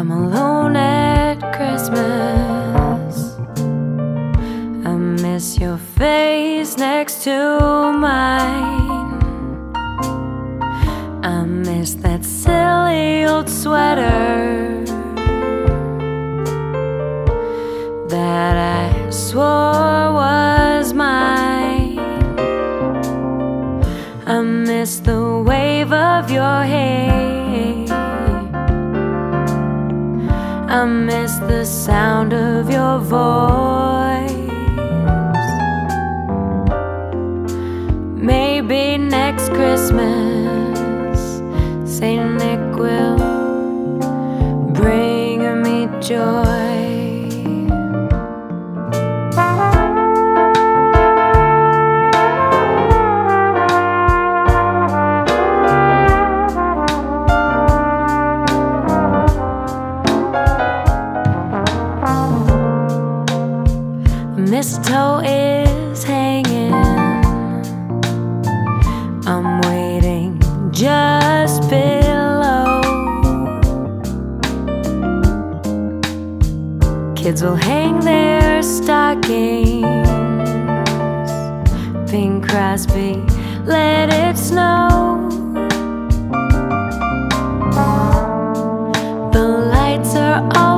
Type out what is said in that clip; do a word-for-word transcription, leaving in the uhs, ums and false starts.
I'm alone at Christmas. I miss your face next to mine. I miss that silly old sweater that I swore was mine. I miss the wave of your hair. I miss the sound of your voice. Maybe next Christmas Saint Nick will bring me joy. Mistletoe is hanging. I'm waiting just below. Kids will hang their stockings. Bing Crosby, let it snow. The lights are all